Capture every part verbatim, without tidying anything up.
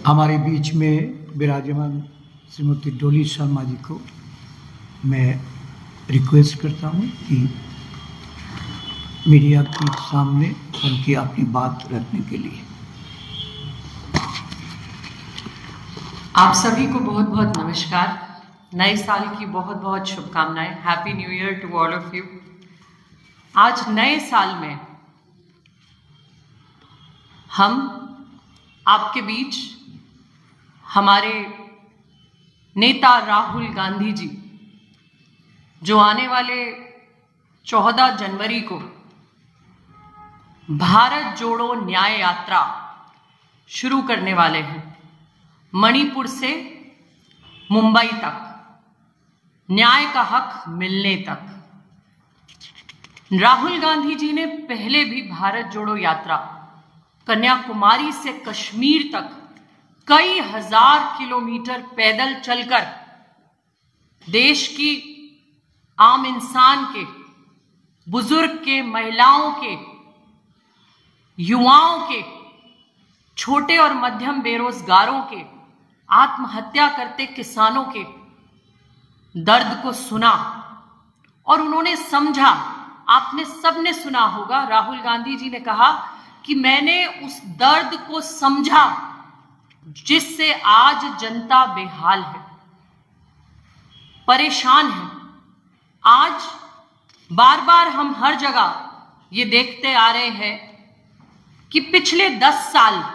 हमारे बीच में विराजमान श्रीमती डोली शर्मा जी को मैं रिक्वेस्ट करता हूं कि मीडिया के सामने उनकी अपनी बात रखने के लिए। आप सभी को बहुत बहुत नमस्कार। नए साल की बहुत बहुत शुभकामनाएं। Happy new year to all of you. आज नए साल में हम आपके बीच हमारे नेता राहुल गांधी जी, जो आने वाले चौदह जनवरी को भारत जोड़ो न्याय यात्रा शुरू करने वाले हैं, मणिपुर से मुंबई तक, न्याय का हक मिलने तक। राहुल गांधी जी ने पहले भी भारत जोड़ो यात्रा कन्याकुमारी से कश्मीर तक कई हजार किलोमीटर पैदल चलकर देश की आम इंसान के, बुजुर्ग के, महिलाओं के, युवाओं के, छोटे और मध्यम बेरोजगारों के, आत्महत्या करते किसानों के दर्द को सुना और उन्होंने समझा। आपने सबने सुना होगा, राहुल गांधी जी ने कहा कि मैंने उस दर्द को समझा जिससे आज जनता बेहाल है, परेशान है। आज बार बार हम हर जगह ये देखते आ रहे हैं कि पिछले दस साल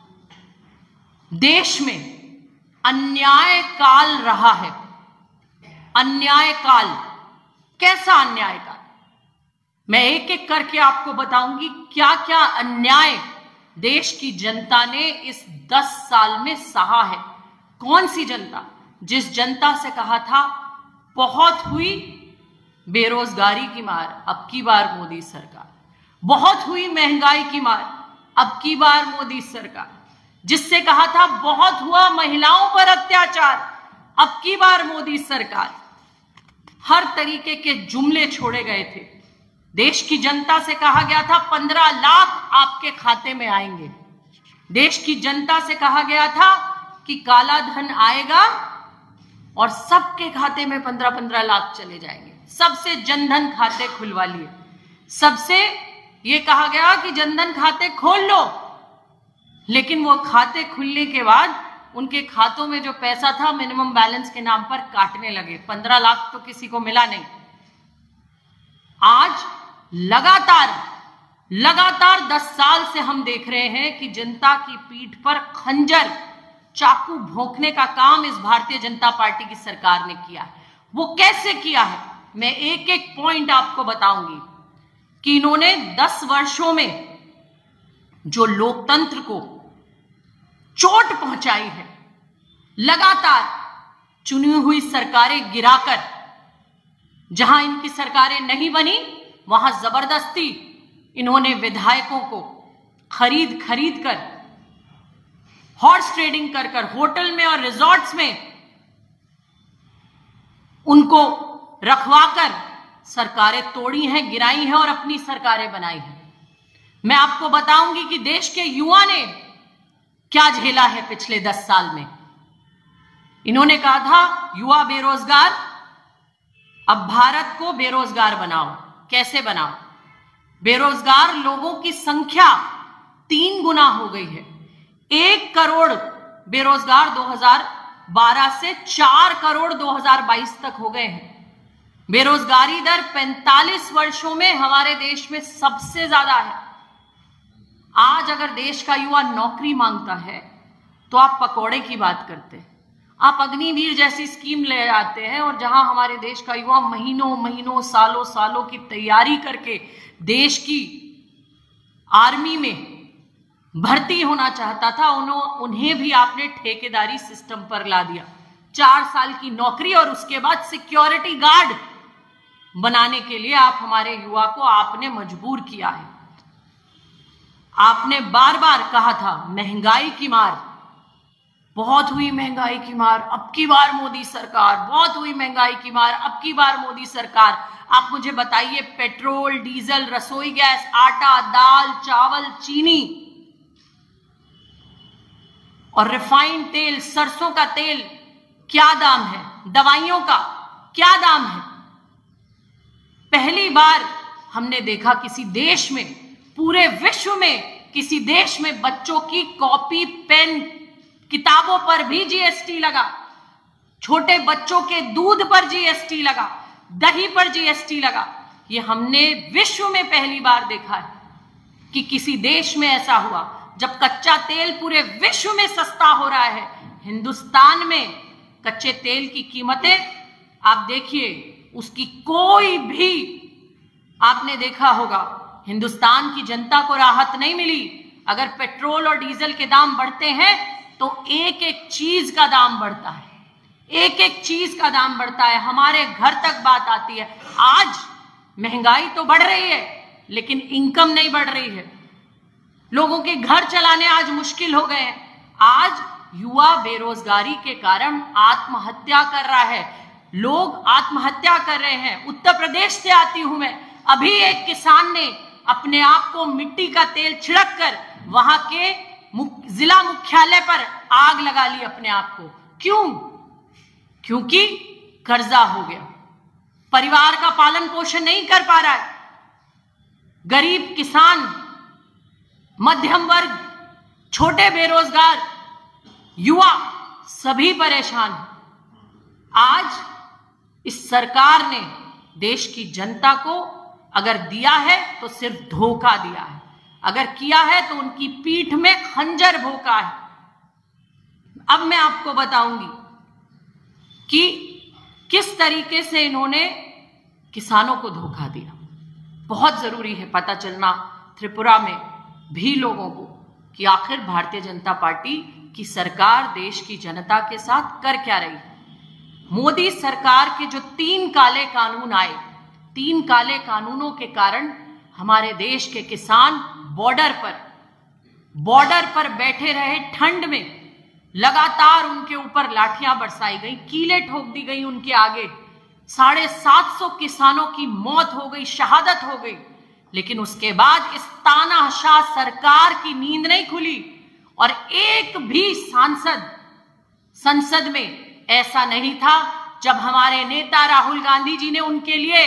देश में अन्याय काल रहा है। अन्याय काल, कैसा अन्याय काल? मैं एक एक करके आपको बताऊंगी क्या क्या अन्याय देश की जनता ने इस दस साल में सहा है। कौन सी जनता? जिस जनता से कहा था बहुत हुई बेरोजगारी की मार, अब की बार मोदी सरकार। बहुत हुई महंगाई की मार, अब की बार मोदी सरकार। जिससे कहा था बहुत हुआ महिलाओं पर अत्याचार, अब की बार मोदी सरकार। हर तरीके के जुमले छोड़े गए थे। देश की जनता से कहा गया था पंद्रह लाख आपके खाते में आएंगे। देश की जनता से कहा गया था कि काला धन आएगा और सबके खाते में पंद्रह पंद्रह लाख चले जाएंगे। सबसे जनधन खाते खुलवा लिए। सबसे ये कहा गया कि जनधन खाते खोल लो, लेकिन वो खाते खुलने के बाद उनके खातों में जो पैसा था मिनिमम बैलेंस के नाम पर काटने लगे। पंद्रह लाख तो किसी को मिला नहीं। आज लगातार लगातार दस साल से हम देख रहे हैं कि जनता की पीठ पर खंजर, चाकू भोंकने का काम इस भारतीय जनता पार्टी की सरकार ने किया है। वो कैसे किया है मैं एक एक पॉइंट आपको बताऊंगी कि इन्होंने दस वर्षों में जो लोकतंत्र को चोट पहुंचाई है, लगातार चुनी हुई सरकारें गिराकर, जहां इनकी सरकारें नहीं बनी वहां जबरदस्ती इन्होंने विधायकों को खरीद खरीद कर, हॉर्स ट्रेडिंग कर कर होटल में और रिजॉर्ट्स में उनको रखवाकर सरकारें तोड़ी हैं, गिराई हैं और अपनी सरकारें बनाई हैं। मैं आपको बताऊंगी कि देश के युवा ने क्या झेला है पिछले दस साल में। इन्होंने कहा था युवा बेरोजगार, अब भारत को बेरोजगार बनाओ। कैसे बनाओ? बेरोजगार लोगों की संख्या तीन गुना हो गई है। एक करोड़ बेरोजगार दो हज़ार बारह से चार करोड़ दो हज़ार बाईस तक हो गए हैं। बेरोजगारी दर पैंतालीस वर्षों में हमारे देश में सबसे ज्यादा है। आज अगर देश का युवा नौकरी मांगता है तो आप पकौड़े की बात करते हैं, आप अग्निवीर जैसी स्कीम ले आते हैं, और जहां हमारे देश का युवा महीनों महीनों सालों सालों की तैयारी करके देश की आर्मी में भर्ती होना चाहता था, उन्हें भी आपने ठेकेदारी सिस्टम पर ला दिया। चार साल की नौकरी और उसके बाद सिक्योरिटी गार्ड बनाने के लिए आप हमारे युवा को आपने मजबूर किया है। आपने बार बार कहा था महंगाई की मार, बहुत हुई महंगाई की मार, अब की बार मोदी सरकार। बहुत हुई महंगाई की मार, अब की बार मोदी सरकार। आप मुझे बताइए, पेट्रोल, डीजल, रसोई गैस, आटा, दाल, चावल, चीनी और रिफाइंड तेल, सरसों का तेल क्या दाम है, दवाइयों का क्या दाम है। पहली बार हमने देखा किसी देश में, पूरे विश्व में किसी देश में बच्चों की कॉपी, पेन, किताबों पर भी जीएसटी लगा, छोटे बच्चों के दूध पर जीएसटी लगा, दही पर जीएसटी लगा। ये हमने विश्व में पहली बार देखा है कि किसी देश में ऐसा हुआ। जब कच्चा तेल पूरे विश्व में सस्ता हो रहा है, हिंदुस्तान में कच्चे तेल की कीमतें आप देखिए, उसकी कोई भी, आपने देखा होगा हिंदुस्तान की जनता को राहत नहीं मिली। अगर पेट्रोल और डीजल के दाम बढ़ते हैं तो एक एक चीज का दाम बढ़ता है, एक एक चीज का दाम बढ़ता है, हमारे घर तक बात आती है। आज महंगाई तो बढ़ रही है लेकिन इनकम नहीं बढ़ रही है, लोगों के घर चलाने आज मुश्किल हो गए हैं। आज युवा बेरोजगारी के कारण आत्महत्या कर रहा है, लोग आत्महत्या कर रहे हैं। उत्तर प्रदेश से आती हूं मैं, अभी एक किसान ने अपने आप को मिट्टी का तेल छिड़क कर वहां के जिला मुख्यालय पर आग लगा ली अपने आप को। क्यों? क्योंकि कर्जा हो गया, परिवार का पालन पोषण नहीं कर पा रहा है। गरीब किसान, मध्यम वर्ग, छोटे बेरोजगार, युवा सभी परेशान हैं। आज इस सरकार ने देश की जनता को अगर दिया है तो सिर्फ धोखा दिया है, अगर किया है तो उनकी पीठ में खंजर भोंका है। अब मैं आपको बताऊंगी कि किस तरीके से इन्होंने किसानों को धोखा दिया। बहुत जरूरी है पता चलना त्रिपुरा में भी लोगों को कि आखिर भारतीय जनता पार्टी की सरकार देश की जनता के साथ कर क्या रही है। मोदी सरकार के जो तीन काले कानून आए, तीन काले कानूनों के कारण हमारे देश के किसान बॉर्डर पर बॉर्डर पर बैठे रहे ठंड में, लगातार उनके ऊपर लाठियां बरसाई गई, कीलें ठोक दी गई उनके आगे, साढ़े सात सौ किसानों की मौत हो गई, शहादत हो गई। लेकिन उसके बाद इस तानाशाह सरकार की नींद नहीं खुली और एक भी सांसद संसद में ऐसा नहीं था जब हमारे नेता राहुल गांधी जी ने उनके लिए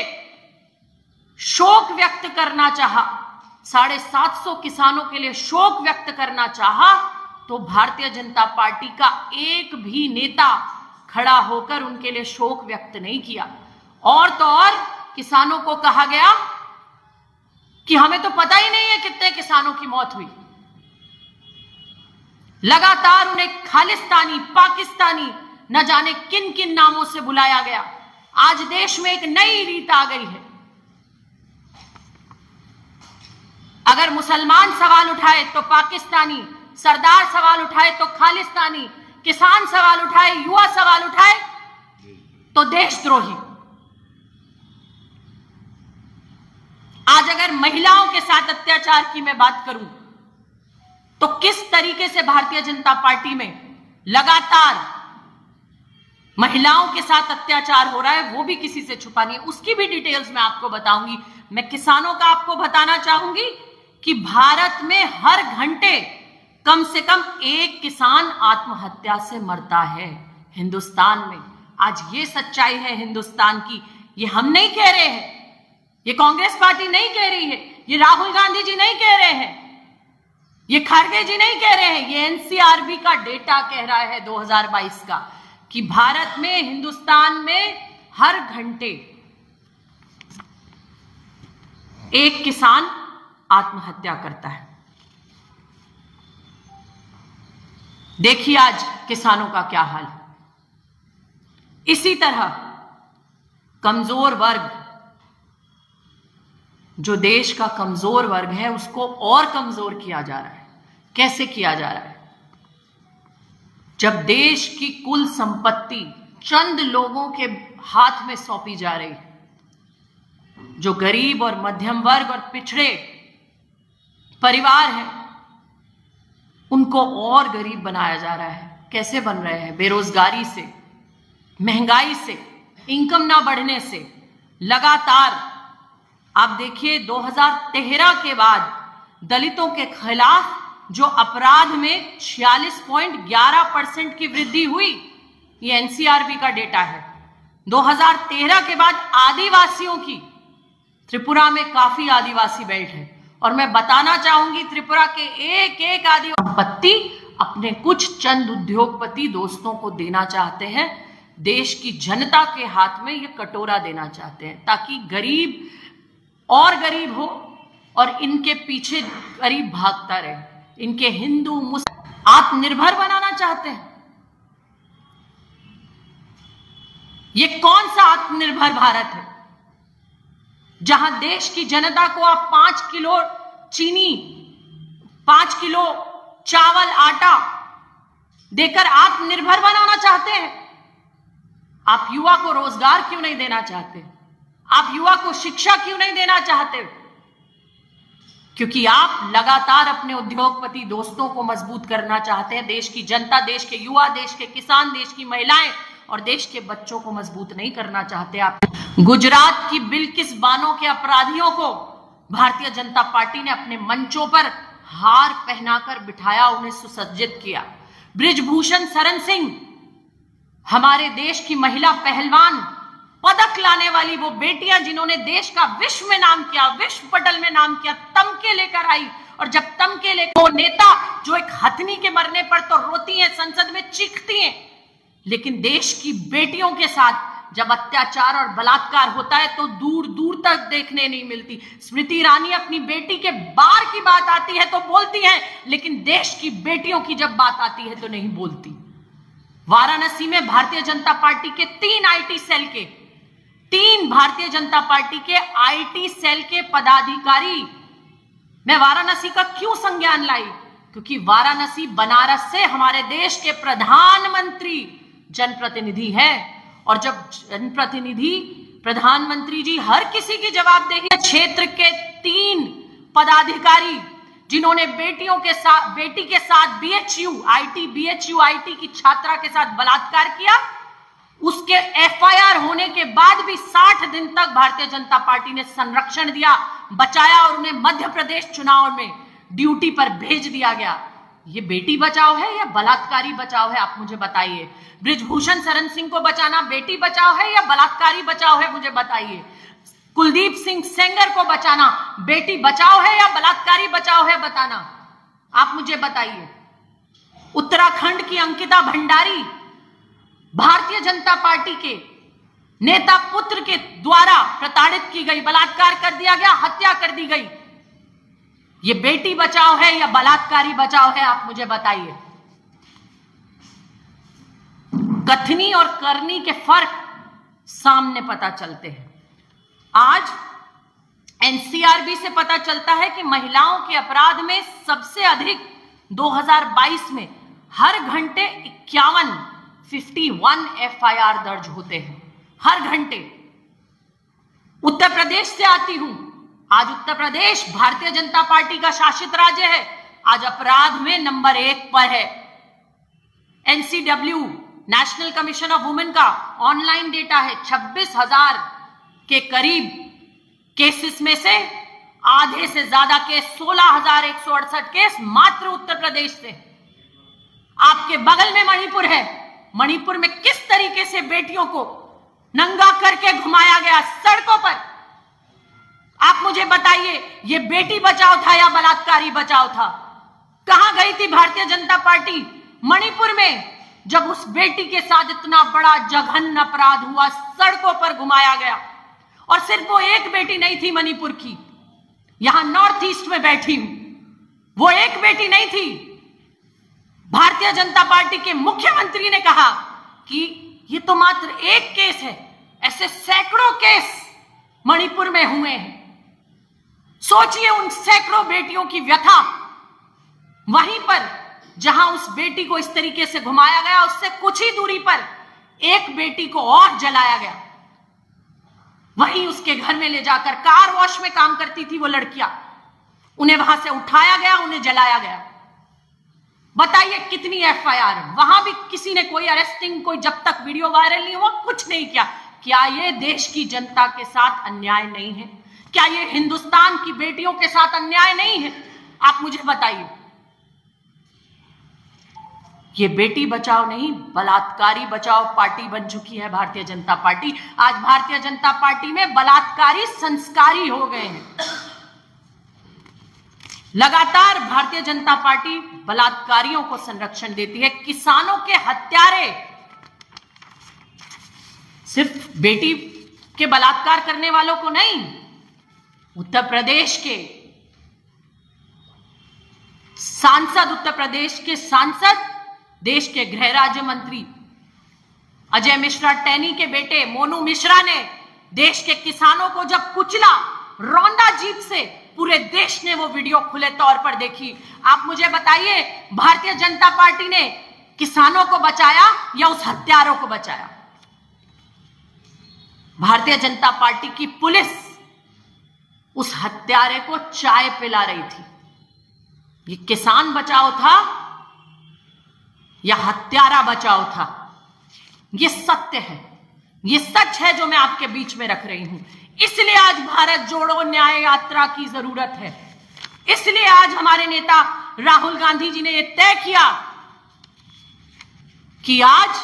शोक व्यक्त करना चाहा, साढ़े सात सौ किसानों के लिए शोक व्यक्त करना चाहा, तो भारतीय जनता पार्टी का एक भी नेता खड़ा होकर उनके लिए शोक व्यक्त नहीं किया। और तो और किसानों को कहा गया कि हमें तो पता ही नहीं है कितने किसानों की मौत हुई। लगातार उन्हें खालिस्तानी, पाकिस्तानी, न जाने किन किन नामों से बुलाया गया। आज देश में एक नई रीत आ गई है, अगर मुसलमान सवाल उठाए तो पाकिस्तानी, सरदार सवाल उठाए तो खालिस्तानी, किसान सवाल उठाए, युवा सवाल उठाए तो देशद्रोही। आज अगर महिलाओं के साथ अत्याचार की मैं बात करूं तो किस तरीके से भारतीय जनता पार्टी में लगातार महिलाओं के साथ अत्याचार हो रहा है, वो भी किसी से छुपा नहीं है। उसकी भी डिटेल्स मैं आपको बताऊंगी। मैं किसानों का आपको बताना चाहूंगी कि भारत में हर घंटे कम से कम एक किसान आत्महत्या से मरता है हिंदुस्तान में। आज ये सच्चाई है हिंदुस्तान की, ये हम नहीं कह रहे हैं, ये कांग्रेस पार्टी नहीं कह रही है, ये राहुल गांधी जी नहीं कह रहे हैं, ये खड़गे जी नहीं कह रहे हैं, ये एनसीआरबी का डेटा कह रहा है दो हज़ार बाईस का कि भारत में, हिंदुस्तान में हर घंटे एक किसान आत्महत्या करता है। देखिए आज किसानों का क्या हाल है। इसी तरह कमजोर वर्ग, जो देश का कमजोर वर्ग है, उसको और कमजोर किया जा रहा है। कैसे किया जा रहा है? जब देश की कुल संपत्ति चंद लोगों के हाथ में सौंपी जा रही है, जो गरीब और मध्यम वर्ग और पिछड़े परिवार हैं, उनको और गरीब बनाया जा रहा है। कैसे बन रहे हैं? बेरोजगारी से, महंगाई से, इनकम ना बढ़ने से। लगातार आप देखिए दो हज़ार तेरह के बाद दलितों के खिलाफ जो अपराध में छियालीस पॉइंट ग्यारह परसेंट की वृद्धि हुई। ये एनसीआरबी का डेटा है। दो हज़ार तेरह के बाद आदिवासियों की, त्रिपुरा में काफी आदिवासी बेल्ट है और मैं बताना चाहूंगी त्रिपुरा के एक एक आदिवासी संपत्ति अपने कुछ चंद उद्योगपति दोस्तों को देना चाहते हैं। देश की जनता के हाथ में ये कटोरा देना चाहते हैं ताकि गरीब और गरीब हो और इनके पीछे गरीब भागता रहे। इनके हिंदू मुस्लिम आत्मनिर्भर बनाना चाहते हैं। ये कौन सा आत्मनिर्भर भारत है जहां देश की जनता को आप पांच किलो चीनी, पांच किलो चावल, आटा देकर आत्मनिर्भर बनाना चाहते हैं? आप युवा को रोजगार क्यों नहीं देना चाहते? आप युवा को शिक्षा क्यों नहीं देना चाहते? क्योंकि आप लगातार अपने उद्योगपति दोस्तों को मजबूत करना चाहते हैं। देश की जनता, देश के युवा, देश के किसान, देश की महिलाएं और देश के बच्चों को मजबूत नहीं करना चाहते। आप गुजरात की बिल्किस बानो के अपराधियों को भारतीय जनता पार्टी ने अपने मंचों पर हार पहनाकर बिठाया, उन्हें सुसज्जित किया। बृजभूषण शरण सिंह, हमारे देश की महिला पहलवान, पदक लाने वाली वो बेटियां जिन्होंने देश का विश्व में नाम किया, विश्व पटल में नाम किया, तमके लेकर आई। और जब तमके लेकर वो नेता जो एक हथनी के मरने पर तो रोती हैं, संसद में चीखती हैं, लेकिन देश की बेटियों के साथ जब अत्याचार और बलात्कार होता है तो दूर दूर तक देखने नहीं मिलती। स्मृति ईरानी अपनी बेटी के बार की बात आती है तो बोलती हैं, लेकिन देश की बेटियों की जब बात आती है तो नहीं बोलती। वाराणसी में भारतीय जनता पार्टी के तीन आईटी सेल के तीन भारतीय जनता पार्टी के आईटी सेल के पदाधिकारी, मैं वाराणसी का क्यों संज्ञान लाई? क्योंकि वाराणसी बनारस से हमारे देश के प्रधानमंत्री जनप्रतिनिधि है और जब जनप्रतिनिधि प्रधानमंत्री जी हर किसी की जवाबदेही, क्षेत्र के तीन पदाधिकारी जिन्होंने बेटियों के साथ बेटी के साथ बीएचयू आईटी बीएचयू आईटी की छात्रा के साथ बलात्कार किया, उसके एफआईआर होने के बाद भी साठ दिन तक भारतीय जनता पार्टी ने संरक्षण दिया, बचाया और उन्हें मध्य प्रदेश चुनाव में ड्यूटी पर भेज दिया गया। ये बेटी बचाओ है या बलात्कारी बचाओ है? आप मुझे बताइए। बृजभूषण शरण सिंह को बचाना बेटी बचाओ है या बलात्कारी बचाओ है? मुझे बताइए। कुलदीप सिंह सेंगर को बचाना बेटी बचाओ है या बलात्कारी बचाओ है? बताना, आप मुझे बताइए। उत्तराखंड की अंकिता भंडारी भारतीय जनता पार्टी के नेता पुत्र के द्वारा प्रताड़ित की गई, बलात्कार कर दिया गया, हत्या कर दी गई। ये बेटी बचाओ है या बलात्कारी बचाओ है? आप मुझे बताइए। कथनी और करनी के फर्क सामने पता चलते हैं। आज एनसीआरबी से पता चलता है कि महिलाओं के अपराध में सबसे अधिक दो हज़ार बाईस में हर घंटे इक्यावन इक्यावन एफआईआर दर्ज होते हैं, हर घंटे। उत्तर प्रदेश से आती हूं। आज उत्तर प्रदेश भारतीय जनता पार्टी का शासित राज्य है, आज अपराध में नंबर एक पर है। NCW national commission of women का ऑनलाइन डेटा है, छब्बीस हजार के करीब केसेस में से आधे से ज्यादा केस, सोलह हजार एक सौ अड़सठ केस मात्र उत्तर प्रदेश से। आपके बगल में मणिपुर है। मणिपुर में किस तरीके से बेटियों को नंगा करके घुमाया गया सड़कों पर, आप मुझे बताइए। ये बेटी बचाओ था या बलात्कारी बचाओ था? कहां गई थी भारतीय जनता पार्टी मणिपुर में जब उस बेटी के साथ इतना बड़ा जघन्य अपराध हुआ, सड़कों पर घुमाया गया? और सिर्फ वो एक बेटी नहीं थी मणिपुर की, यहां नॉर्थ ईस्ट में बैठी हूं, वो एक बेटी नहीं थी। भारतीय जनता पार्टी के मुख्यमंत्री ने कहा कि ये तो मात्र एक केस है, ऐसे सैकड़ों केस मणिपुर में हुए हैं। सोचिए उन सैकड़ों बेटियों की व्यथा। वहीं पर जहां उस बेटी को इस तरीके से घुमाया गया, उससे कुछ ही दूरी पर एक बेटी को और जलाया गया। वहीं उसके घर में ले जाकर, कार वॉश में काम करती थी वो लड़कियां, उन्हें वहां से उठाया गया, उन्हें जलाया गया। बताइए कितनी एफआईआर? वहां भी किसी ने कोई अरेस्टिंग, कोई जब तक वीडियो वायरल नहीं हुआ कुछ नहीं किया। क्या ये देश की जनता के साथ अन्याय नहीं है? क्या ये हिंदुस्तान की बेटियों के साथ अन्याय नहीं है? आप मुझे बताइए। ये बेटी बचाओ नहीं, बलात्कारी बचाओ पार्टी बन चुकी है भारतीय जनता पार्टी। आज भारतीय जनता पार्टी में बलात्कारी संस्कारी हो गए हैं। लगातार भारतीय जनता पार्टी बलात्कारियों को संरक्षण देती है। किसानों के हत्यारे, सिर्फ बेटी के बलात्कार करने वालों को नहीं, उत्तर प्रदेश के सांसद, उत्तर प्रदेश के सांसद, देश के गृह राज्य मंत्री अजय मिश्रा टैनी के बेटे मोनू मिश्रा ने देश के किसानों को जब कुचला, रौंदा जीप से, पूरे देश ने वो वीडियो खुले तौर पर देखी। आप मुझे बताइए, भारतीय जनता पार्टी ने किसानों को बचाया या उस हत्यारों को बचाया? भारतीय जनता पार्टी की पुलिस उस हत्यारे को चाय पिला रही थी। ये किसान बचाओ था या हत्यारा बचाओ था? ये सत्य है, ये सच है जो मैं आपके बीच में रख रही हूं। इसलिए आज भारत जोड़ो न्याय यात्रा की जरूरत है। इसलिए आज हमारे नेता राहुल गांधी जी ने यह तय किया कि आज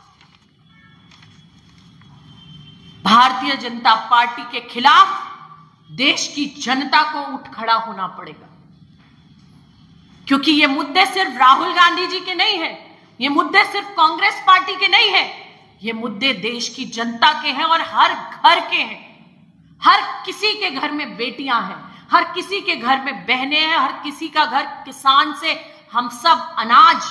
भारतीय जनता पार्टी के खिलाफ देश की जनता को उठ खड़ा होना पड़ेगा, क्योंकि ये मुद्दे सिर्फ राहुल गांधी जी के नहीं है, ये मुद्दे सिर्फ कांग्रेस पार्टी के नहीं है, ये मुद्दे देश की जनता के हैं और हर घर के हैं। हर किसी के घर में बेटियां हैं, हर किसी के घर में बहनें हैं, हर किसी का घर किसान से हम सब अनाज,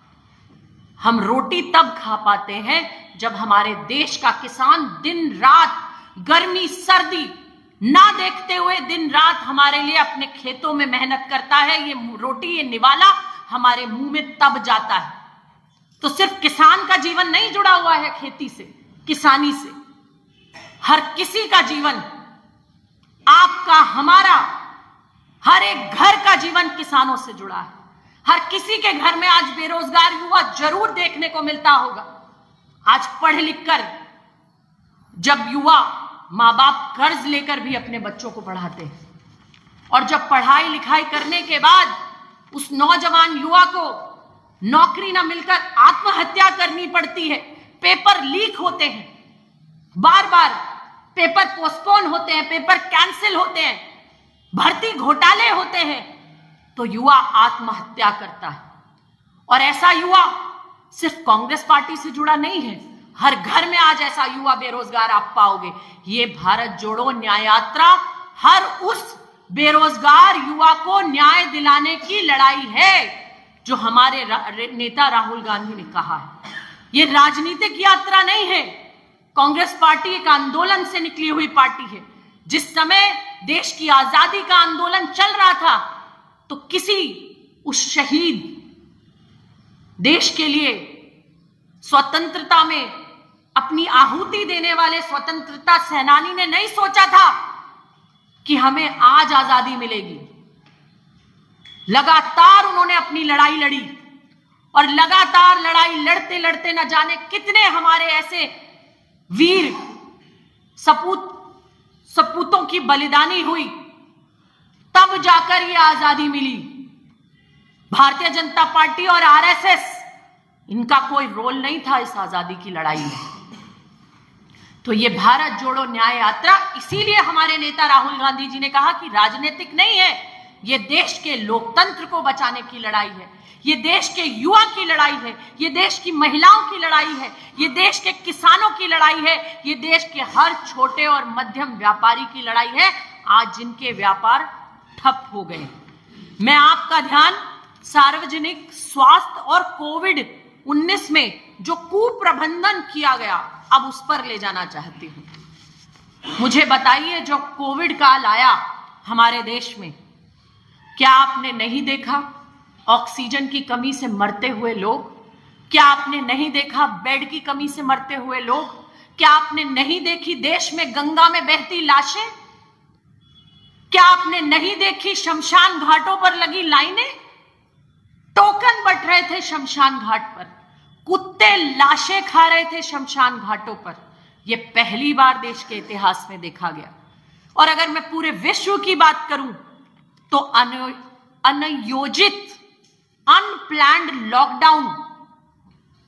हम रोटी तब खा पाते हैं जब हमारे देश का किसान दिन रात, गर्मी सर्दी ना देखते हुए दिन रात हमारे लिए अपने खेतों में मेहनत करता है। ये रोटी, ये निवाला हमारे मुंह में तब जाता है। तो सिर्फ किसान का जीवन नहीं जुड़ा हुआ है खेती से, किसानी से। हर किसी का जीवन, आपका, हमारा, हर एक घर का जीवन किसानों से जुड़ा है। हर किसी के घर में आज बेरोजगार युवा जरूर देखने को मिलता होगा। आज पढ़ लिख कर जब युवा, माँ बाप कर्ज लेकर भी अपने बच्चों को पढ़ाते हैं, और जब पढ़ाई लिखाई करने के बाद उस नौजवान युवा को नौकरी ना मिलकर आत्महत्या करनी पड़ती है, पेपर लीक होते हैं, बार बार पेपर पोस्टपोन होते हैं, पेपर कैंसिल होते हैं, भर्ती घोटाले होते हैं, तो युवा आत्महत्या करता है। और ऐसा युवा सिर्फ कांग्रेस पार्टी से जुड़ा नहीं है, हर घर में आज ऐसा युवा बेरोजगार आप पाओगे। ये भारत जोड़ो न्याय यात्रा हर उस बेरोजगार युवा को न्याय दिलाने की लड़ाई है जो हमारे रा, नेता राहुल गांधी ने कहा है। ये राजनीतिक यात्रा नहीं है। कांग्रेस पार्टी एक आंदोलन से निकली हुई पार्टी है। जिस समय देश की आजादी का आंदोलन चल रहा था, तो किसी उस शहीद, देश के लिए स्वतंत्रता में अपनी आहुति देने वाले स्वतंत्रता सेनानी ने नहीं सोचा था कि हमें आज आजादी मिलेगी। लगातार उन्होंने अपनी लड़ाई लड़ी, और लगातार लड़ाई लड़ते लड़ते न जाने कितने हमारे ऐसे वीर सपूत सपूतों की बलिदानी हुई, तब जाकर ये आजादी मिली। भारतीय जनता पार्टी और आरएसएस, इनका कोई रोल नहीं था इस आजादी की लड़ाई में। तो ये भारत जोड़ो न्याय यात्रा इसीलिए हमारे नेता राहुल गांधी जी ने कहा कि राजनीतिक नहीं है, ये देश के लोकतंत्र को बचाने की लड़ाई है, ये देश के युवा की लड़ाई है, ये देश की महिलाओं की लड़ाई है, ये देश के किसानों की लड़ाई है, ये देश के हर छोटे और मध्यम व्यापारी की लड़ाई है, आज जिनके व्यापार ठप हो गए। मैं आपका ध्यान सार्वजनिक स्वास्थ्य और कोविड उन्नीस में जो कुप्रबंधन किया गया, अब उस पर ले जाना चाहती हूं। मुझे बताइए, जो कोविड काल आया हमारे देश में, क्या आपने नहीं देखा ऑक्सीजन की कमी से मरते हुए लोग? क्या आपने नहीं देखा बेड की कमी से मरते हुए लोग? क्या आपने नहीं देखी देश में गंगा में बहती लाशें? क्या आपने नहीं देखी शमशान घाटों पर लगी लाइनें? टोकन बंट रहे थे शमशान घाट पर, कुत्ते लाशें खा रहे थे शमशान घाटों पर। यह पहली बार देश के इतिहास में देखा गया। और अगर मैं पूरे विश्व की बात करूं तो अनयोजित, अनप्लैंड लॉकडाउन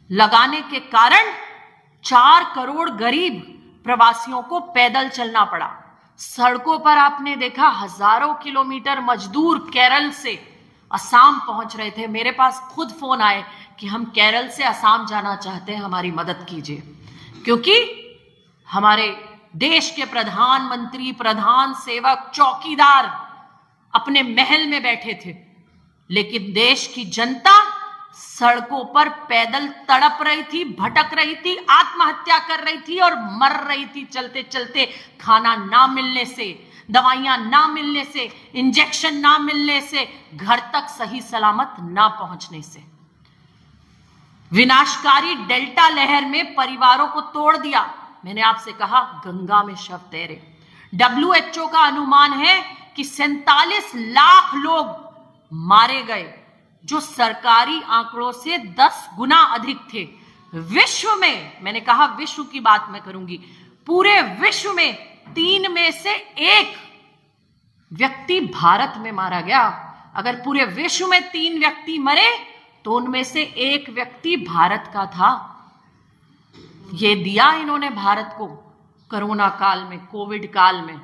लगाने के कारण चार करोड़ गरीब प्रवासियों को पैदल चलना पड़ा। सड़कों पर आपने देखा हजारों किलोमीटर मजदूर केरल से असम पहुंच रहे थे। मेरे पास खुद फोन आए कि हम केरल से असम जाना चाहते हैं, हमारी मदद कीजिए। क्योंकि हमारे देश के प्रधानमंत्री, प्रधान सेवक, चौकीदार अपने महल में बैठे थे, लेकिन देश की जनता सड़कों पर पैदल तड़प रही थी, भटक रही थी, आत्महत्या कर रही थी और मर रही थी चलते चलते, खाना ना मिलने से, दवाइयां ना मिलने से, इंजेक्शन ना मिलने से, घर तक सही सलामत ना पहुंचने से। विनाशकारी डेल्टा लहर में परिवारों को तोड़ दिया। मैंने आपसे कहा गंगा में शव तैरे। डब्ल्यू एच ओ का अनुमान है कि सैंतालीस लाख लोग मारे गए, जो सरकारी आंकड़ों से दस गुना अधिक थे। विश्व में, मैंने कहा विश्व की बात मैं करूंगी, पूरे विश्व में तीन में से एक व्यक्ति भारत में मारा गया। अगर पूरे विश्व में तीन व्यक्ति मरे तो उनमें से एक व्यक्ति भारत का था। ये दिया इन्होंने भारत को कोरोना काल में, कोविड काल में।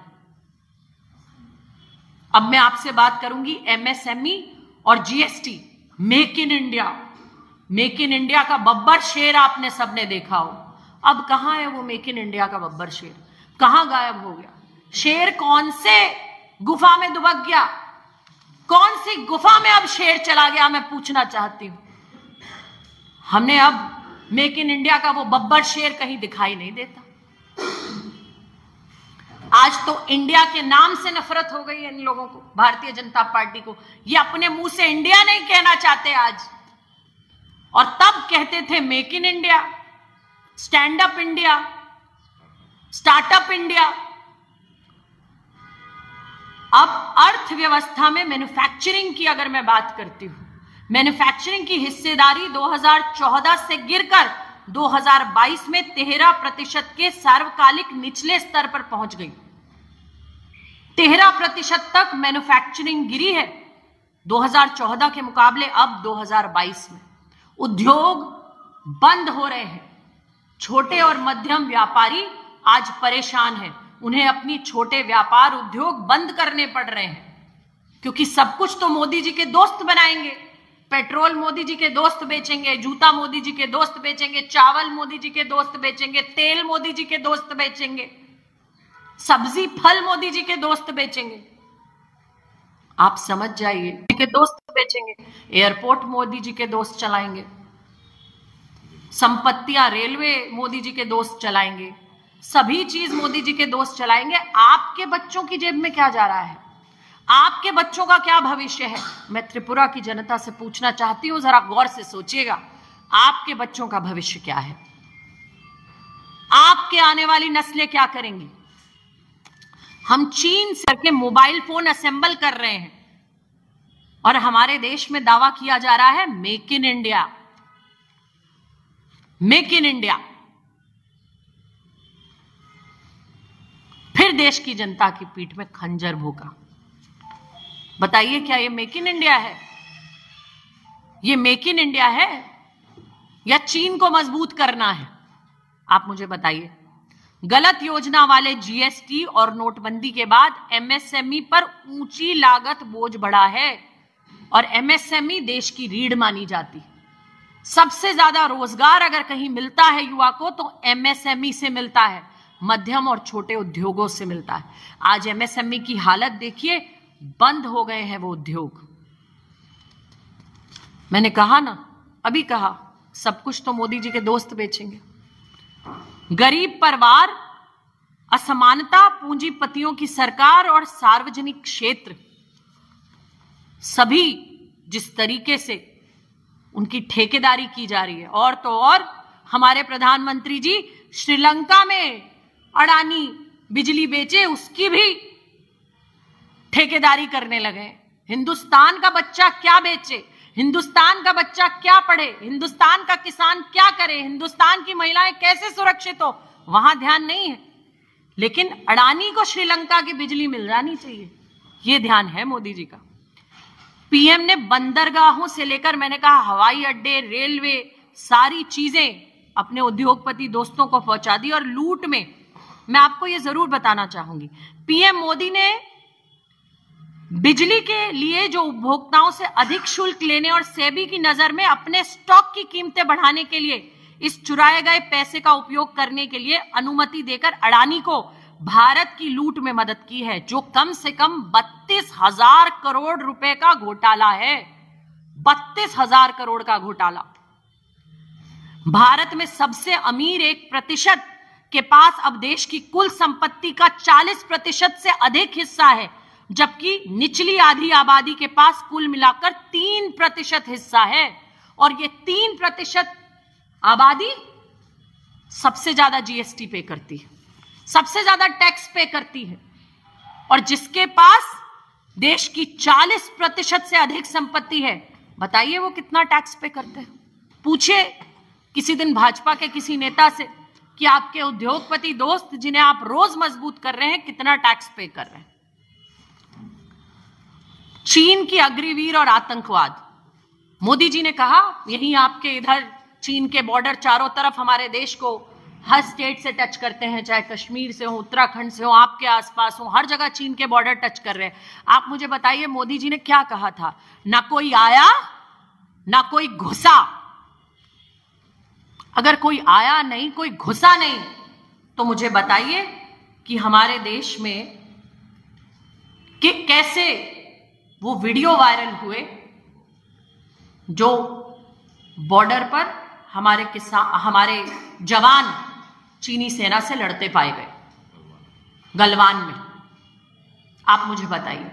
अब मैं आपसे बात करूंगी एम एस एम ई और G S T, make in India. Make in India का बब्बर शेर आपने सबने देखा हो। अब कहां है वो मेक इन इंडिया का बब्बर शेर? कहां गायब हो गया? शेर कौन से गुफा में दुबक गया? कौन सी गुफा में अब शेर चला गया? मैं पूछना चाहती हूं। हमने अब मेक इन इंडिया का वो बब्बर शेर कहीं दिखाई नहीं देता। आज तो इंडिया के नाम से नफरत हो गई है इन लोगों को, भारतीय जनता पार्टी को। ये अपने मुंह से इंडिया नहीं कहना चाहते आज, और तब कहते थे make in India, stand up India, startup India. अब अर्थव्यवस्था में मैन्युफैक्चरिंग की अगर मैं बात करती हूं, मैन्युफैक्चरिंग की हिस्सेदारी दो हज़ार चौदह से गिरकर दो हज़ार बाईस में तेरह प्रतिशत के सार्वकालिक निचले स्तर पर पहुंच गई। तेरह प्रतिशत तक मैन्युफैक्चरिंग गिरी है दो हज़ार चौदह के मुकाबले। अब दो हज़ार बाईस में उद्योग बंद हो रहे हैं। छोटे और मध्यम व्यापारी आज परेशान हैं, उन्हें अपनी छोटे व्यापार उद्योग बंद करने पड़ रहे हैं, क्योंकि सब कुछ तो मोदी जी के दोस्त बनाएंगे। पेट्रोल मोदी जी के दोस्त बेचेंगे, जूता मोदी जी के दोस्त बेचेंगे, चावल मोदी जी के दोस्त बेचेंगे, तेल मोदी जी के दोस्त बेचेंगे, सब्जी फल मोदी जी के दोस्त बेचेंगे। आप समझ जाइए, के दोस्त बेचेंगे। एयरपोर्ट मोदी जी के दोस्त चलाएंगे, संपत्तियां रेलवे मोदी जी के दोस्त चलाएंगे, सभी चीज मोदी जी के दोस्त चलाएंगे। आपके बच्चों की जेब में क्या जा रहा है? आपके बच्चों का क्या भविष्य है? मैं त्रिपुरा की जनता से पूछना चाहती हूं, जरा गौर से सोचिएगा, आपके बच्चों का भविष्य क्या है? आपके आने वाली नस्लें क्या करेंगी? हम चीन से के मोबाइल फोन असेंबल कर रहे हैं और हमारे देश में दावा किया जा रहा है make in India, make in India. फिर देश की जनता की पीठ में खंजर भोंका। बताइए, क्या ये मेक इन इंडिया है? ये मेक इन इंडिया है या चीन को मजबूत करना है? आप मुझे बताइए। गलत योजना वाले जी एस टी और नोटबंदी के बाद एम एस एम ई पर ऊंची लागत बोझ बढ़ा है और एम एस एम ई देश की रीढ़ मानी जाती। सबसे ज्यादा रोजगार अगर कहीं मिलता है युवा को तो एम एस एम ई से मिलता है, मध्यम और छोटे उद्योगों से मिलता है। आज एम एस एम ई की हालत देखिए, बंद हो गए हैं वो उद्योग। मैंने कहा ना, अभी कहा, सब कुछ तो मोदी जी के दोस्त बेचेंगे। गरीब परिवार, असमानता, पूंजीपतियों की सरकार और सार्वजनिक क्षेत्र, सभी जिस तरीके से उनकी ठेकेदारी की जा रही है। और तो और हमारे प्रधानमंत्री जी श्रीलंका में अडानी बिजली बेचे, उसकी भी ठेकेदारी करने लगे। हिंदुस्तान का बच्चा क्या बेचे, हिंदुस्तान का बच्चा क्या पढ़े, हिंदुस्तान का किसान क्या करे, हिंदुस्तान की महिलाएं कैसे सुरक्षित हो, वहां ध्यान नहीं है। लेकिन अडानी को श्रीलंका की बिजली मिल जानी चाहिए, यह ध्यान है मोदी जी का। पीएम ने बंदरगाहों से लेकर, मैंने कहा, हवाई अड्डे, रेलवे, सारी चीजें अपने उद्योगपति दोस्तों को पहुंचा दी। और लूट में मैं आपको यह जरूर बताना चाहूंगी, पीएम मोदी ने बिजली के लिए जो उपभोक्ताओं से अधिक शुल्क लेने और सेबी की नजर में अपने स्टॉक की कीमतें बढ़ाने के लिए इस चुराए गए पैसे का उपयोग करने के लिए अनुमति देकर अडानी को भारत की लूट में मदद की है, जो कम से कम बत्तीस हजार करोड़ रुपए का घोटाला है। बत्तीस हजार करोड़ का घोटाला। भारत में सबसे अमीर एक प्रतिशत के पास अब देश की कुल संपत्ति का चालीस प्रतिशत से अधिक हिस्सा है, जबकि निचली आधी आबादी के पास कुल मिलाकर तीन प्रतिशत हिस्सा है। और ये तीन प्रतिशत आबादी सबसे ज्यादा जीएसटी पे करती है, सबसे ज्यादा टैक्स पे करती है। और जिसके पास देश की चालीस प्रतिशत से अधिक संपत्ति है, बताइए वो कितना टैक्स पे करते हैं। पूछिए किसी दिन भाजपा के किसी नेता से कि आपके उद्योगपति दोस्त जिन्हें आप रोज मजबूत कर रहे हैं कितना टैक्स पे कर रहे हैं। चीन की अग्निवीर और आतंकवाद, मोदी जी ने कहा यहीं आपके इधर चीन के बॉर्डर चारों तरफ हमारे देश को हर स्टेट से टच करते हैं, चाहे कश्मीर से हो, उत्तराखंड से हो, आपके आसपास हो, हर जगह चीन के बॉर्डर टच कर रहे हैं। आप मुझे बताइए मोदी जी ने क्या कहा था? ना कोई आया ना कोई घुसा। अगर कोई आया नहीं, कोई घुसा नहीं, तो मुझे बताइए कि हमारे देश में कि कैसे वो वीडियो वायरल हुए जो बॉर्डर पर हमारे किसान हमारे जवान चीनी सेना से लड़ते पाए गए गलवान में। आप मुझे बताइए,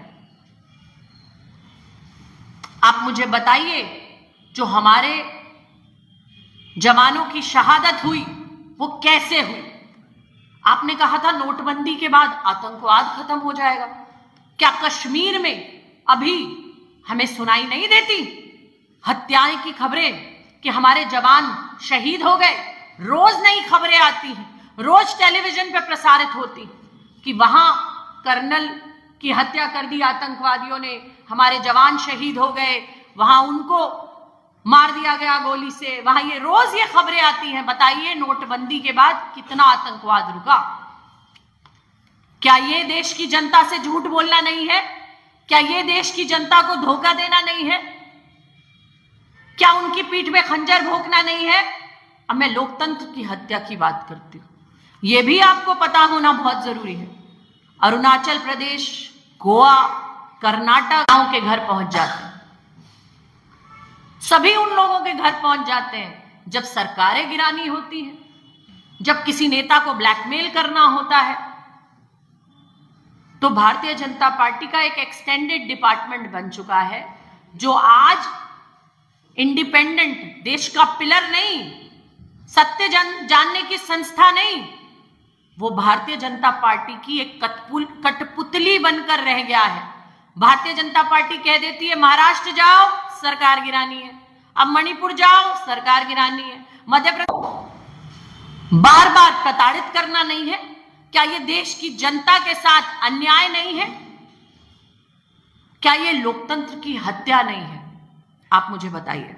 आप मुझे बताइए जो हमारे जवानों की शहादत हुई वो कैसे हुई? आपने कहा था नोटबंदी के बाद आतंकवाद खत्म हो जाएगा। क्या कश्मीर में अभी हमें सुनाई नहीं देती हत्याएं की खबरें कि हमारे जवान शहीद हो गए? रोज नई खबरें आती हैं, रोज टेलीविजन पर प्रसारित होती कि वहां कर्नल की हत्या कर दी आतंकवादियों ने, हमारे जवान शहीद हो गए, वहां उनको मार दिया गया गोली से। वहां ये रोज ये खबरें आती हैं। बताइए नोटबंदी के बाद कितना आतंकवाद रुका? क्या ये देश की जनता से झूठ बोलना नहीं है? क्या ये देश की जनता को धोखा देना नहीं है? क्या उनकी पीठ में खंजर भोंकना नहीं है? अब मैं लोकतंत्र की हत्या की बात करती हूं, यह भी आपको पता होना बहुत जरूरी है। अरुणाचल प्रदेश, गोवा, कर्नाटक गांव के घर पहुंच जाते हैं, सभी उन लोगों के घर पहुंच जाते हैं जब सरकारें गिरानी होती हैं, जब किसी नेता को ब्लैकमेल करना होता है। तो भारतीय जनता पार्टी का एक एक्सटेंडेड डिपार्टमेंट बन चुका है, जो आज इंडिपेंडेंट, देश का पिलर नहीं, सत्य जान, जानने की संस्था नहीं, वो भारतीय जनता पार्टी की एक कठपुल कठपुतली बनकर रह गया है। भारतीय जनता पार्टी कह देती है महाराष्ट्र जाओ सरकार गिरानी है, अब मणिपुर जाओ सरकार गिरानी है, मध्य प्रदेश, बार बार प्रताड़ित करना नहीं है। क्या ये देश की जनता के साथ अन्याय नहीं है? क्या ये लोकतंत्र की हत्या नहीं है? आप मुझे बताइए।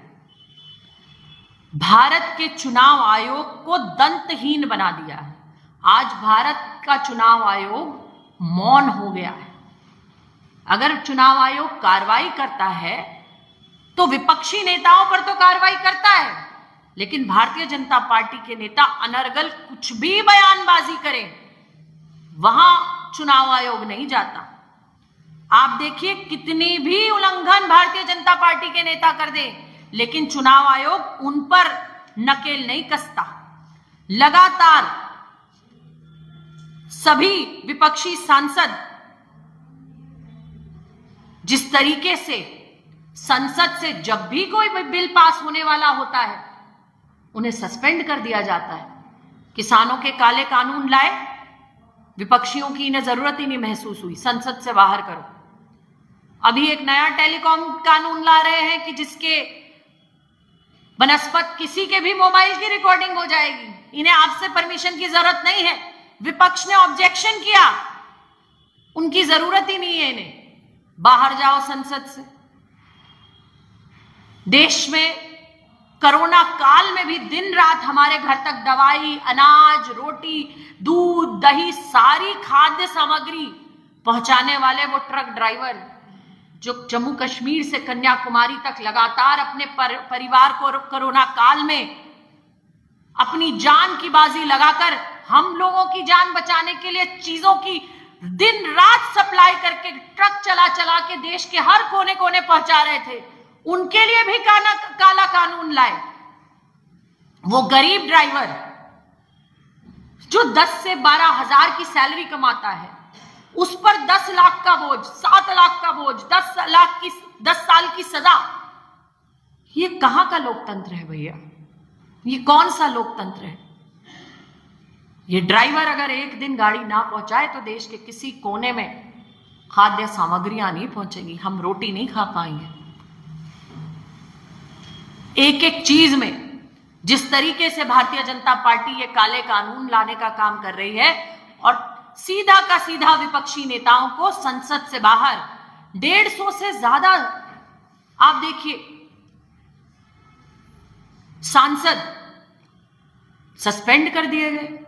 भारत के चुनाव आयोग को दंतहीन बना दिया है। आज भारत का चुनाव आयोग मौन हो गया है। अगर चुनाव आयोग कार्रवाई करता है तो विपक्षी नेताओं पर तो कार्रवाई करता है, लेकिन भारतीय जनता पार्टी के नेता अनर्गल कुछ भी बयानबाजी करें, वहां चुनाव आयोग नहीं जाता। आप देखिए कितनी भी उल्लंघन भारतीय जनता पार्टी के नेता कर दे, लेकिन चुनाव आयोग उन पर नकेल नहीं कसता। लगातार सभी विपक्षी सांसद जिस तरीके से संसद से जब भी कोई बिल पास होने वाला होता है उन्हें सस्पेंड कर दिया जाता है। किसानों के काले कानून लाए, विपक्षियों की इन्हें जरूरत ही नहीं महसूस हुई, संसद से बाहर करो। अभी एक नया टेलीकॉम कानून ला रहे हैं कि जिसके बनस्पत किसी के भी मोबाइल की रिकॉर्डिंग हो जाएगी, इन्हें आपसे परमिशन की जरूरत नहीं है। विपक्ष ने ऑब्जेक्शन किया, उनकी जरूरत ही नहीं है इन्हें, बाहर जाओ संसद से। देश में कोरोना काल में भी दिन रात हमारे घर तक दवाई, अनाज, रोटी, दूध, दही, सारी खाद्य सामग्री पहुंचाने वाले वो ट्रक ड्राइवर जो जम्मू कश्मीर से कन्याकुमारी तक लगातार अपने पर, परिवार को कोरोना काल में अपनी जान की बाजी लगाकर हम लोगों की जान बचाने के लिए चीजों की दिन रात सप्लाई करके ट्रक चला चला के देश के हर कोने कोने पहुंचा रहे थे, उनके लिए भी काना, काला कानून लाए। वो गरीब ड्राइवर जो दस से बारह हजार की सैलरी कमाता है, उस पर दस लाख का बोझ, सात लाख का बोझ, दस लाख की दस साल की सजा। ये कहां का लोकतंत्र है भैया? ये कौन सा लोकतंत्र है? ये ड्राइवर अगर एक दिन गाड़ी ना पहुंचाए तो देश के किसी कोने में खाद्य सामग्रियां नहीं पहुंचेगी, हम रोटी नहीं खा पाएंगे। एक एक चीज में जिस तरीके से भारतीय जनता पार्टी ये काले कानून लाने का काम कर रही है और सीधा का सीधा विपक्षी नेताओं को संसद से बाहर, डेढ़ सौ से ज्यादा आप देखिए सांसद सस्पेंड कर दिए गए।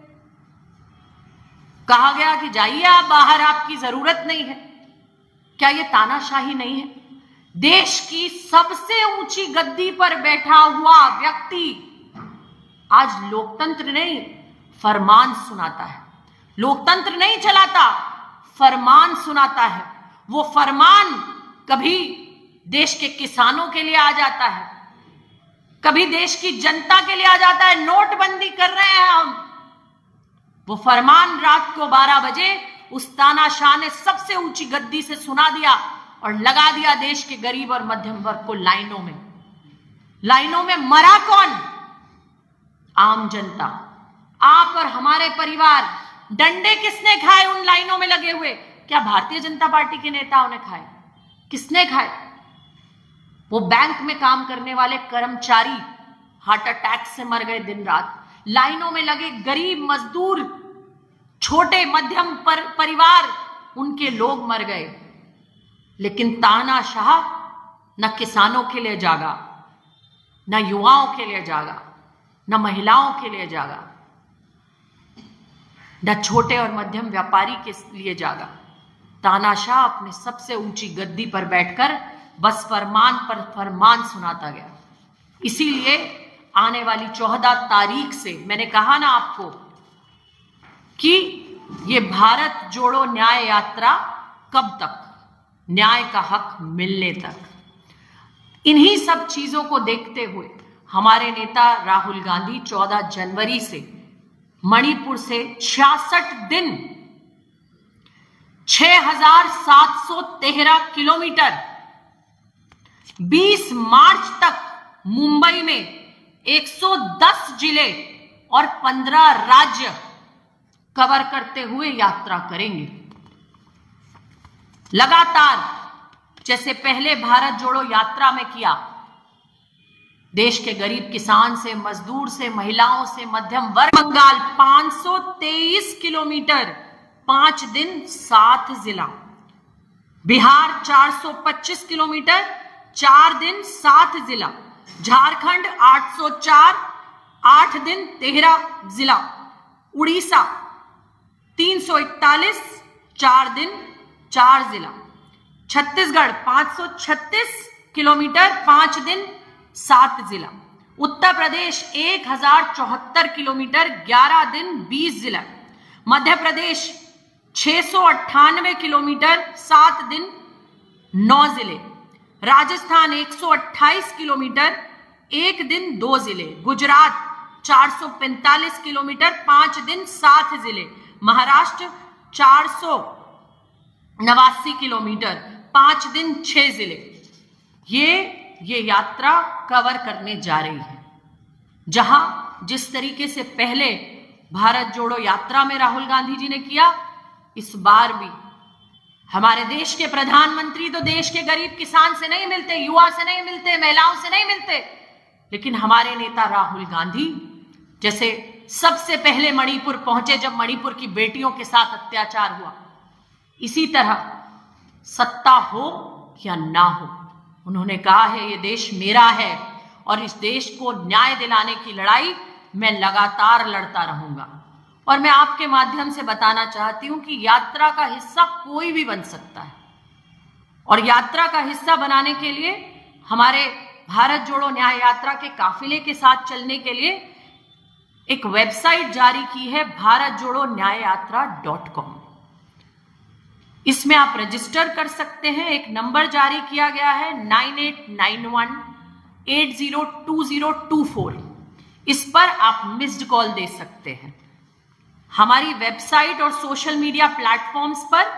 कहा गया कि जाइए आप बाहर, आपकी जरूरत नहीं है। क्या यह तानाशाही नहीं है? देश की सबसे ऊंची गद्दी पर बैठा हुआ व्यक्ति आज लोकतंत्र नहीं, फरमान सुनाता है। लोकतंत्र नहीं चलाता, फरमान सुनाता है। वो फरमान कभी देश के किसानों के लिए आ जाता है, कभी देश की जनता के लिए आ जाता है। नोटबंदी कर रहे हैं हम, वो फरमान रात को बारह बजे उस तानाशाह ने सबसे ऊंची गद्दी से सुना दिया और लगा दिया देश के गरीब और मध्यम वर्ग को लाइनों में। लाइनों में मरा कौन? आम जनता। आप और हमारे परिवार। डंडे किसने खाए उन लाइनों में लगे हुए? क्या भारतीय जनता पार्टी के नेताओं ने खाए? किसने खाए? वो बैंक में काम करने वाले कर्मचारी हार्ट अटैक से मर गए दिन रात। लाइनों में लगे गरीब मजदूर, छोटे मध्यम पर, परिवार, उनके लोग मर गए। लेकिन तानाशाह न किसानों के लिए जागा, न युवाओं के लिए जागा, न महिलाओं के लिए जागा, न छोटे और मध्यम व्यापारी के लिए जागा। तानाशाह अपने सबसे ऊंची गद्दी पर बैठकर बस फरमान पर फरमान सुनाता गया। इसीलिए आने वाली चौदह तारीख से मैंने कहा ना आपको कि ये भारत जोड़ो न्याय यात्रा कब तक, न्याय का हक मिलने तक। इन्हीं सब चीजों को देखते हुए हमारे नेता राहुल गांधी चौदह जनवरी से मणिपुर से छियासठ दिन छह हजार सात सौ तेरह किलोमीटर बीस मार्च तक मुंबई में एक सौ दस जिले और पंद्रह राज्य कवर करते हुए यात्रा करेंगे। लगातार जैसे पहले भारत जोड़ो यात्रा में किया, देश के गरीब किसान से, मजदूर से, महिलाओं से, मध्यम वर्ग। बंगाल पांच सौ तेईस किलोमीटर, पांच दिन सात जिला। बिहार चार सौ पच्चीस किलोमीटर, चार दिन सात जिला। झारखंड आठ सौ चार, आठ दिन तेरह जिला। उड़ीसा तीन सौ इकतालीस, चार दिन चार जिला। छत्तीसगढ़ पांच सौ छत्तीस किलोमीटर, पांच दिन सात जिला। उत्तर प्रदेश एक हजार चौहत्तर किलोमीटर, ग्यारह दिन बीस जिला। मध्य प्रदेश छह सौ अट्ठानवे किलोमीटर, सात दिन नौ जिले। राजस्थान एक सौ अट्ठाईस किलोमीटर, एक दिन दो जिले। गुजरात चार सौ पैंतालीस किलोमीटर, पांच दिन सात जिले। महाराष्ट्र चार सौ नवासी किलोमीटर, पांच दिन छह जिले। ये ये यात्रा कवर करने जा रही है। जहां जिस तरीके से पहले भारत जोड़ो यात्रा में राहुल गांधी जी ने किया, इस बार भी हमारे देश के प्रधानमंत्री तो देश के गरीब किसान से नहीं मिलते, युवा से नहीं मिलते, महिलाओं से नहीं मिलते, लेकिन हमारे नेता राहुल गांधी जैसे सबसे पहले मणिपुर पहुंचे जब मणिपुर की बेटियों के साथ अत्याचार हुआ, इसी तरह सत्ता हो या ना हो, उन्होंने कहा है ये देश मेरा है और इस देश को न्याय दिलाने की लड़ाई मैं लगातार लड़ता रहूंगा। और मैं आपके माध्यम से बताना चाहती हूं कि यात्रा का हिस्सा कोई भी बन सकता है, और यात्रा का हिस्सा बनाने के लिए हमारे भारत जोड़ो न्याय यात्रा के काफिले के साथ चलने के लिए एक वेबसाइट जारी की है, भारत जोड़ो न्याय यात्रा डॉट कॉम। इसमें आप रजिस्टर कर सकते हैं। एक नंबर जारी किया गया है nine eight nine one eight zero two zero two four. इस पर आप मिस्ड कॉल दे सकते हैं। हमारी वेबसाइट और सोशल मीडिया प्लेटफॉर्म्स पर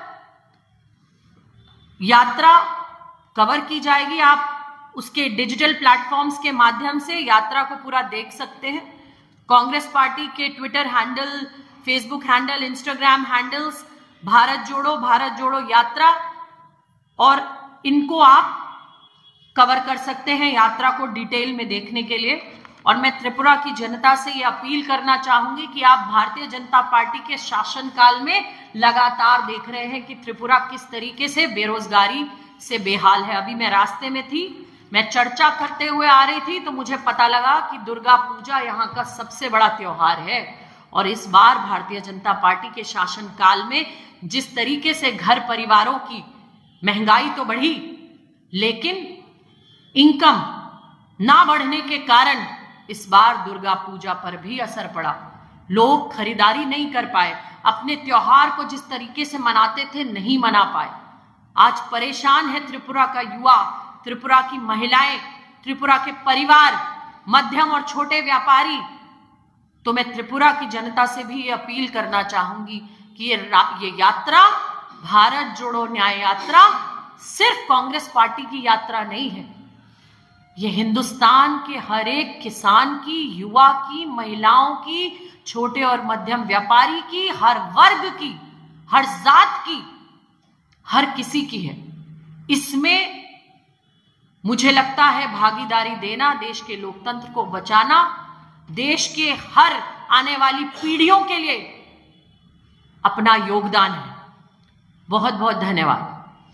यात्रा कवर की जाएगी। आप उसके डिजिटल प्लेटफॉर्म्स के माध्यम से यात्रा को पूरा देख सकते हैं। कांग्रेस पार्टी के Twitter handle, Facebook handle, Instagram handles Bharat Jodo, Bharat जोड़ो यात्रा, और इनको आप कवर कर सकते हैं यात्रा को डिटेल में देखने के लिए। और मैं त्रिपुरा की जनता से ये अपील करना चाहूंगी कि आप भारतीय जनता पार्टी के शासनकाल में लगातार देख रहे हैं कि त्रिपुरा किस तरीके से बेरोजगारी से बेहाल है। अभी मैं रास्ते में थी, मैं चर्चा करते हुए आ रही थी तो मुझे पता लगा कि दुर्गा पूजा यहाँ का सबसे बड़ा त्योहार है, और इस बार भारतीय जनता पार्टी के शासनकाल में जिस तरीके से घर परिवारों की महंगाई तो बढ़ी, लेकिन इनकम ना बढ़ने के कारण इस बार दुर्गा पूजा पर भी असर पड़ा। लोग खरीदारी नहीं कर पाए, अपने त्योहार को जिस तरीके से मनाते थे नहीं मना पाए। आज परेशान है त्रिपुरा का युवा, त्रिपुरा की महिलाएं, त्रिपुरा के परिवार, मध्यम और छोटे व्यापारी। तो मैं त्रिपुरा की जनता से भी ये अपील करना चाहूंगी कि ये ये यात्रा, भारत जोड़ो न्याय यात्रा, सिर्फ कांग्रेस पार्टी की यात्रा नहीं है। ये हिंदुस्तान के हर एक किसान की, युवा की, महिलाओं की, छोटे और मध्यम व्यापारी की, हर वर्ग की, हर जात की, हर किसी की है। इसमें मुझे लगता है भागीदारी देना, देश के लोकतंत्र को बचाना, देश के हर आने वाली पीढ़ियों के लिए अपना योगदान है। बहुत बहुत धन्यवाद।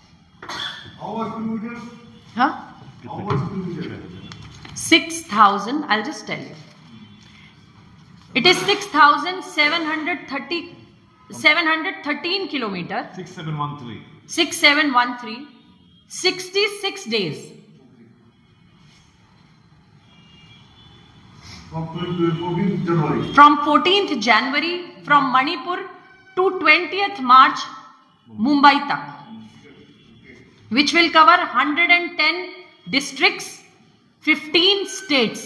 हाँ, six thousand, I'll just tell you. It is six thousand seven hundred thirty, seven hundred thirteen kilometer. six seven one three. six seven one three. sixty-six days. From fourteenth January. From fourteenth January, from Manipur to twentieth March, Mumbai tak, which will cover one hundred ten districts, fifteen states.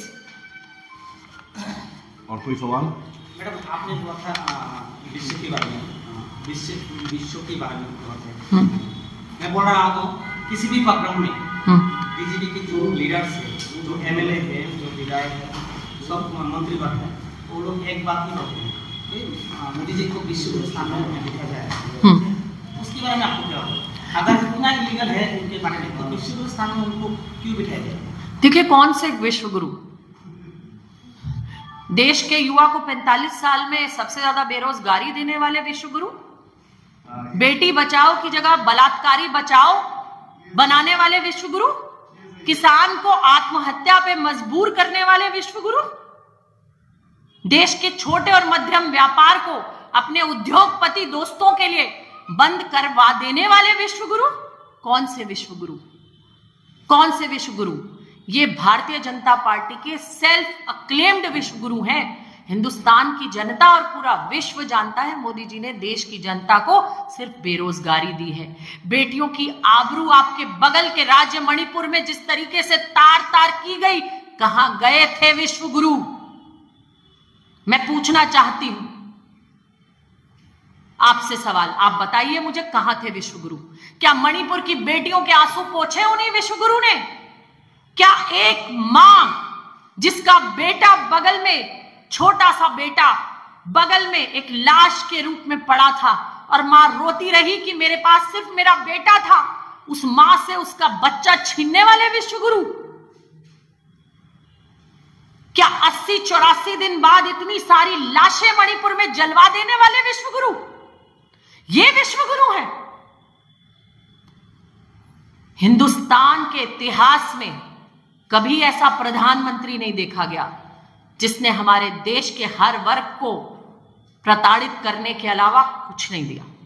और कोई सवाल? Madam, आपने बोला था विश्व के बारे में, विश्व विश्व के बारे में बोला था। मैं बोल रहा हूँ किसी भी प्रोग्राम में बीजेपी के जो लीडर्स हैं, जो एमएलए हैं, जो विधायक हैं, सब मंत्री वर्ग हैं, वो लोग एक बात ही कहते हैं कि मोदी जी को विश्व स्थान में लिखा जाए। उसके बारे में आपको क्या होगा? अगर इतना इलीगल है उनके बारे में, तो विश्व स्थान में उनको क्यों बिठाया जाए? देखिए, कौन से विश्व गुरु? देश के युवा को पैंतालीस साल में सबसे ज्यादा बेरोजगारी देने वाले विश्व गुरु, बेटी बचाओ की जगह बलात्कारी बचाओ बनाने वाले विश्व गुरु, किसान को आत्महत्या पे मजबूर करने वाले विश्व गुरु, देश के छोटे और मध्यम व्यापार को अपने उद्योगपति दोस्तों के लिए बंद करवा देने वाले विश्व गुरु। कौन से विश्व गुरु? कौन से विश्व गुरु? ये भारतीय जनता पार्टी के सेल्फ अक्लेम्ड विश्व गुरु हैं। हिंदुस्तान की जनता और पूरा विश्व जानता है मोदी जी ने देश की जनता को सिर्फ बेरोजगारी दी है। बेटियों की आबरू आपके बगल के राज्य मणिपुर में जिस तरीके से तार तार की गई, कहां गए थे विश्व गुरु? मैं पूछना चाहती हूं आपसे सवाल, आप बताइए मुझे, कहां थे विश्व गुरु? क्या मणिपुर की बेटियों के आंसू पोंछे उन्हीं विश्व गुरु ने? क्या एक मां जिसका बेटा बगल में, छोटा सा बेटा बगल में एक लाश के रूप में पड़ा था और मां रोती रही कि मेरे पास सिर्फ मेरा बेटा था, उस मां से उसका बच्चा छीनने वाले विश्व गुरु? क्या अस्सी चौरासी दिन बाद इतनी सारी लाशें मणिपुर में जलवा देने वाले विश्व गुरु ये विश्व गुरु हैं? हिंदुस्तान के इतिहास में कभी ऐसा प्रधानमंत्री नहीं देखा गया जिसने हमारे देश के हर वर्ग को प्रताड़ित करने के अलावा कुछ नहीं दिया।